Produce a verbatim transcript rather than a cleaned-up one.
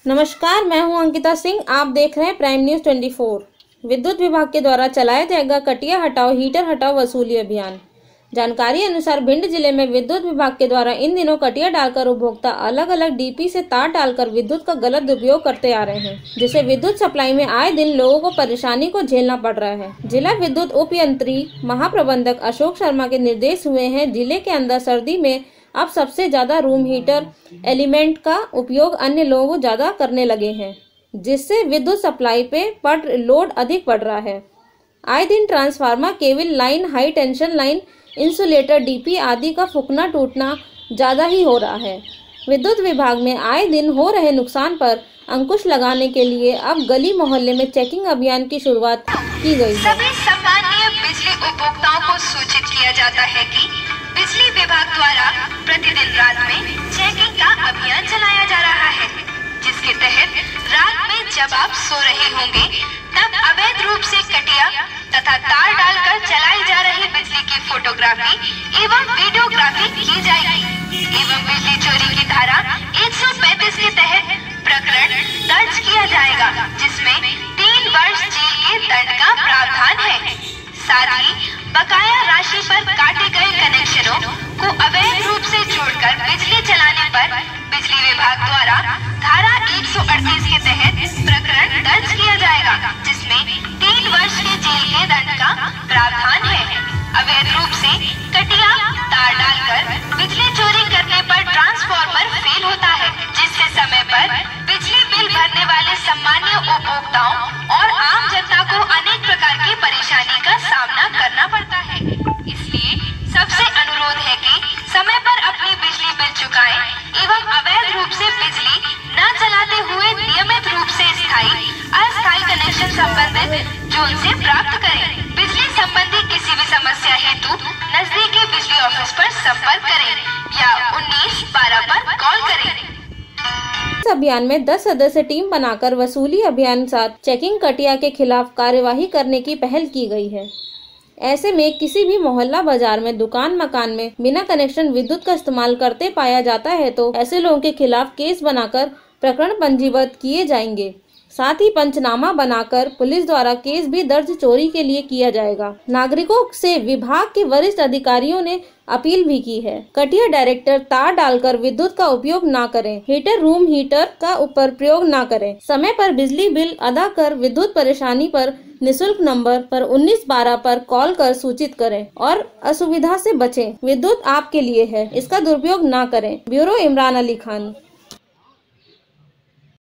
नमस्कार, मैं हूं अंकिता सिंह। आप देख रहे हैं प्राइम न्यूज चौबीस। विद्युत विभाग के द्वारा चलाया जाएगा कटिया हटाओ हीटर हटाओ वसूली अभियान। जानकारी अनुसार भिंड जिले में विद्युत विभाग के द्वारा इन दिनों कटिया डालकर उपभोक्ता अलग अलग डीपी से तार डालकर विद्युत का गलत दुरुपयोग करते आ रहे हैं, जिससे विद्युत सप्लाई में आए दिन लोगों को परेशानी को झेलना पड़ रहा है। जिला विद्युत उप यंत्री महाप्रबंधक अशोक शर्मा के निर्देश हुए हैं। जिले के अंदर सर्दी में अब सबसे ज्यादा रूम हीटर एलिमेंट का उपयोग अन्य लोग ज्यादा करने लगे हैं, जिससे विद्युत सप्लाई पे पड़ लोड अधिक पड़ रहा है। आए दिन transformer, cable line, high tension line, insulator, DP आदि का फूकना टूटना ज्यादा ही हो रहा है। विद्युत विभाग में आए दिन हो रहे नुकसान पर अंकुश लगाने के लिए अब गली मोहल्ले में चेकिंग अभियान की शुरुआत की गई है। सभी सामान्य बिजली उपभोक्ताओं को सूचित किया जाता है कि बिजली विभाग द्वारा प्रतिदिन रात में चेकिंग का अभियान चलाया जा रहा है, जिसके तहत रात में जब आप सो रहे होंगे तब अवैध रूप से कटिया तथा तार डालकर चलाई जा रही बिजली की फोटोग्राफी एवं वीडियोग्राफी की जाएगी एवं बिजली चोरी की धारा एक सौ पैंतीस के तहत प्रकरण दर्ज किया जाएगा, जिसमें तीन वर्ष जेल के दंड का प्रावधान है। साथ ही बकाया राशि पर काटे गए कनेक्शनों को अवैध रूप से जोड़कर बिजली चलाने पर बिजली विभाग द्वारा धारा एक सौ अड़तीस के तहत प्रकरण दर्ज किया जाएगा, जिसमें तीन वर्ष के जेल के दंड का प्रावधान है। अवैध रूप से कटिया तार डालकर बिजली चोरी करने पर ट्रांसफार्मर फेल होता है, जिससे समय पर बिजली बिल भरने वाले सामान्य उपभोक्ताओं और आम जनता को अनेक प्रकार की परेशानी का सामना करना पड़ता है। इसलिए सबसे अनुरोध है कि समय पर अपनी बिजली बिल चुकाएं एवं अवैध रूप से बिजली न चलाते हुए नियमित रूप से स्थायी अस्थायी कनेक्शन संबंधित जोन से प्राप्त करें। बिजली संबंधी किसी भी समस्या हेतु नजदीकी बिजली ऑफिस पर संपर्क करें या उन्नीस बारह पर कॉल करें। इस अभियान में दस सदस्य टीम बनाकर वसूली अभियान साथ चेकिंग कटिया के खिलाफ कार्यवाही करने की पहल की गई है। ऐसे में किसी भी मोहल्ला बाजार में दुकान मकान में बिना कनेक्शन विद्युत का इस्तेमाल करते पाया जाता है तो ऐसे लोगों के खिलाफ केस बनाकर प्रकरण पंजीबद्ध किए जाएंगे। साथ ही पंचनामा बनाकर पुलिस द्वारा केस भी दर्ज चोरी के लिए किया जाएगा। नागरिकों से विभाग के वरिष्ठ अधिकारियों ने अपील भी की है। कटिया डायरेक्टर तार डालकर विद्युत का उपयोग न करें। हीटर रूम हीटर का ऊपर प्रयोग न करें। समय पर बिजली बिल अदा कर विद्युत परेशानी पर निशुल्क नंबर पर उन्नीस बारह पर कॉल कर सूचित करें और असुविधा से बचें। विद्युत आपके लिए है, इसका दुरुपयोग न करें। ब्यूरो इमरान अली खान।